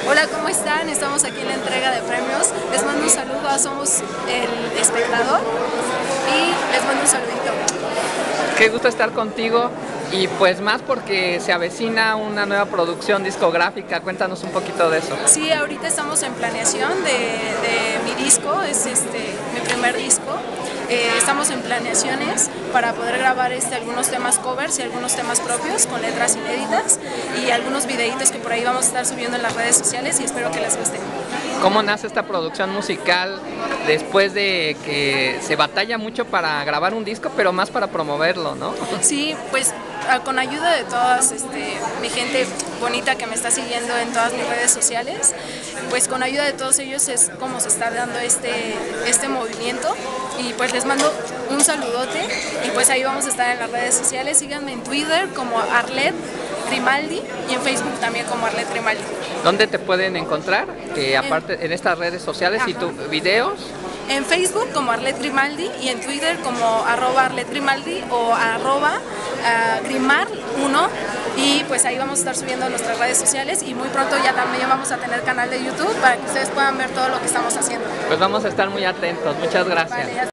Hola, ¿cómo están? Estamos aquí en la entrega de premios. Les mando un saludo a Somos el Espectador y les mando un saludito. Qué gusto estar contigo y pues más porque se avecina una nueva producción discográfica. Cuéntanos un poquito de eso. Sí, ahorita estamos en planeación de mi disco, es mi primer disco. Estamos en planeaciones para poder grabar algunos temas covers y algunos temas propios con letras inéditas y algunos videitos que por ahí vamos a estar subiendo en las redes sociales y espero que les guste. ¿Cómo nace esta producción musical después de que se batalla mucho para grabar un disco, pero más para promoverlo, ¿no? Sí, pues con ayuda de todas mi gente bonita que me está siguiendo en todas mis redes sociales, pues con ayuda de todos ellos es como se está dando este movimiento y pues les mando un saludote y pues ahí vamos a estar en las redes sociales. Síganme en Twitter como Arlet Grimaldi y en Facebook también como Arlet Grimaldi. ¿Dónde te pueden encontrar? Aparte en estas redes sociales. Ajá. ¿Y tus videos? En Facebook como Arlet Grimaldi y en Twitter como @Arlet Grimaldi o @Grimar1 y pues ahí vamos a estar subiendo nuestras redes sociales y muy pronto ya también vamos a tener canal de YouTube para que ustedes puedan ver todo lo que estamos haciendo. Pues vamos a estar muy atentos. Muchas gracias. Vale,